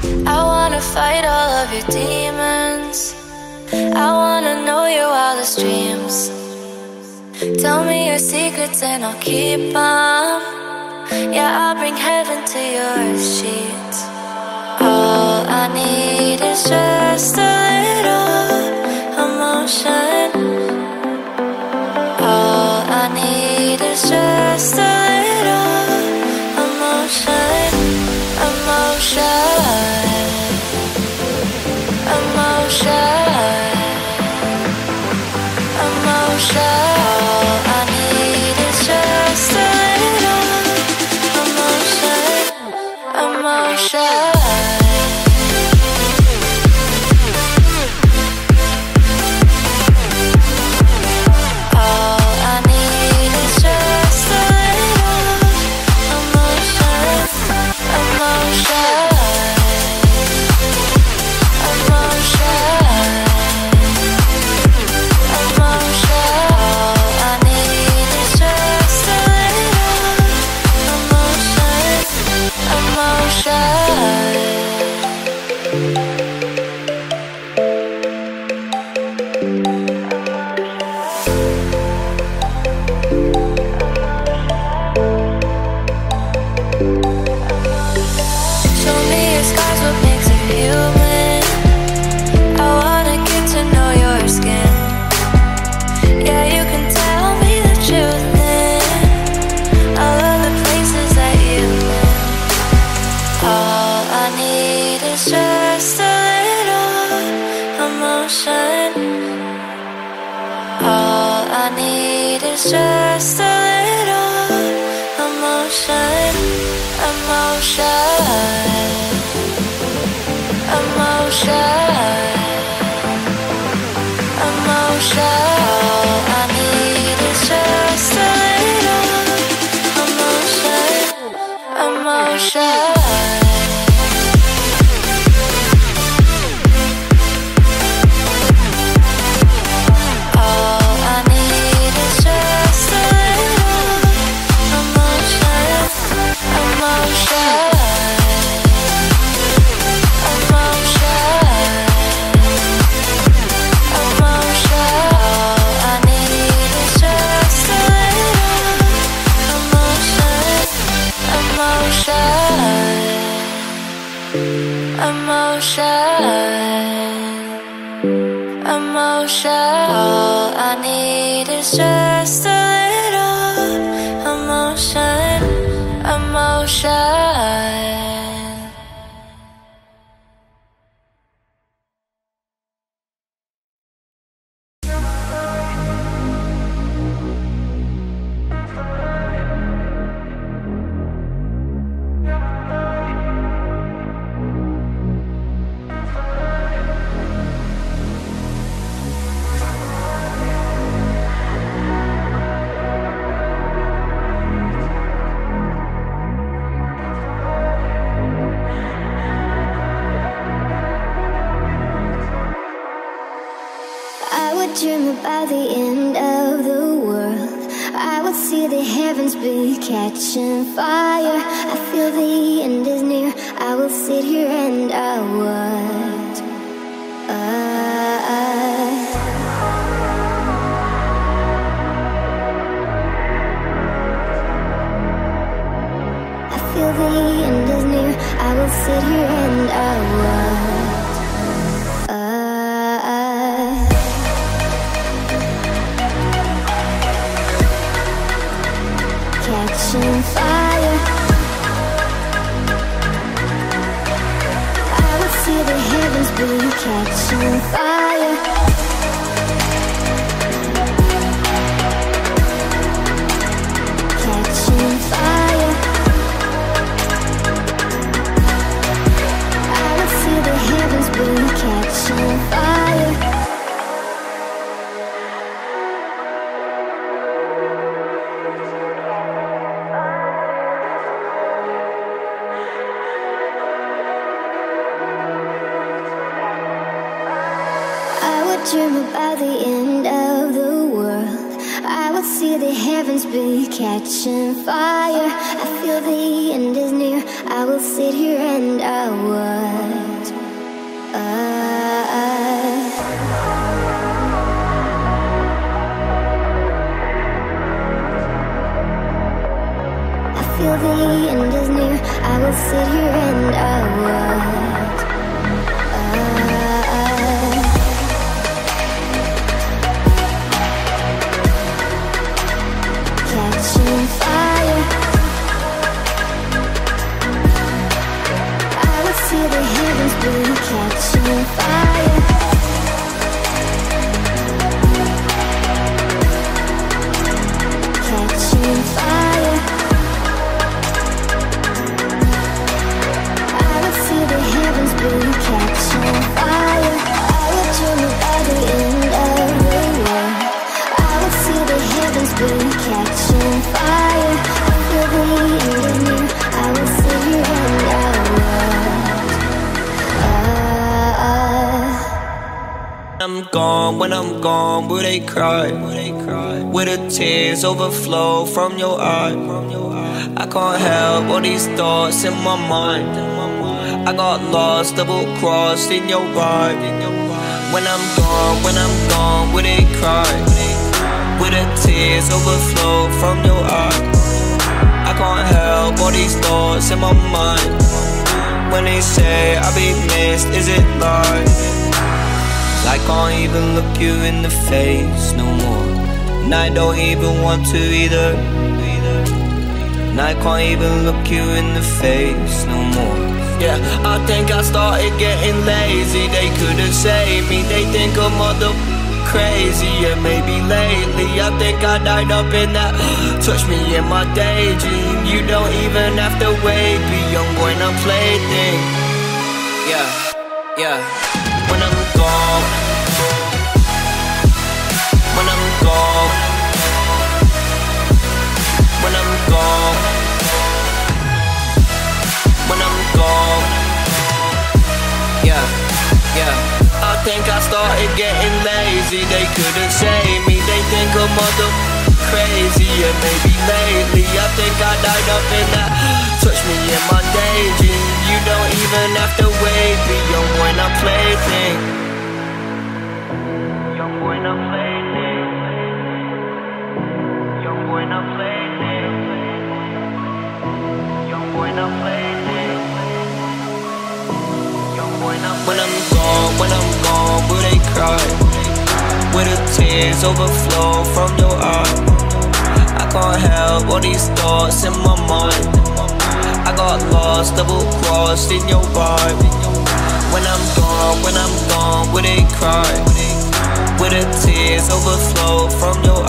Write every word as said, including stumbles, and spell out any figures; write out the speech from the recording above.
I wanna fight all of your demons. I wanna know your wildest dreams. Tell me your secrets and I'll keep them. Yeah, I'll bring heaven to your sheets. All I need is just a little emotion. All I need is just a little emotion. Emotion. Emotion. Emotion. All I need is just a little emotion. Emotion. Just a little emotion, emotion, emotion, emotion. All I need is just a little emotion, emotion. Emotion. All I need is just a little emotion, emotion. Dream about the end of the world. I would see the heavens be catching fire. I feel the end is near. I will sit here and I would uh, I feel the end is near. I will sit here and I would catching fire. I would see the heavens be catching fire. Catching fire. I would see the heavens be catching fire. Dream about the end of the world. I would see the heavens be catching fire. I feel the end is near. I will sit here and I would I'm gone, when I'm gone, will they cry? Will the tears overflow from your eye? I can't help all these thoughts in my mind. I got lost, double crossed in your ride. When I'm gone, when I'm gone, will they cry? Will the tears overflow from your eye? I can't help all these thoughts in my mind. When they say I'll be missed, is it lies? I can't even look you in the face no more, and I don't even want to either. And I can't even look you in the face no more. Yeah, I think I started getting lazy. They couldn't save me, they think I'm mother crazy. Yeah, maybe lately I think I died up in that touch me in my daydream. You don't even have to wait, be young boy, not plaything. Yeah, yeah. When I'm gone, when I'm gone, when I'm gone, when I'm gone, yeah, yeah. I think I started getting lazy. They couldn't save me, they think I'm mother crazy. Yeah, maybe lately I think I died up in that touch me in my daydream. You don't even have to wait, be young boy, not plaything. Young boy, not plaything. Young boy, not plaything. Young boy, not plaything. Young boy, not plaything. When I'm gone, when I'm gone, will they cry? Will the tears overflow from your eye? I can't help all these thoughts in my mind. I got lost, double crossed in your vibe. When I'm gone, when I'm gone, will they cry? Will the tears overflow from your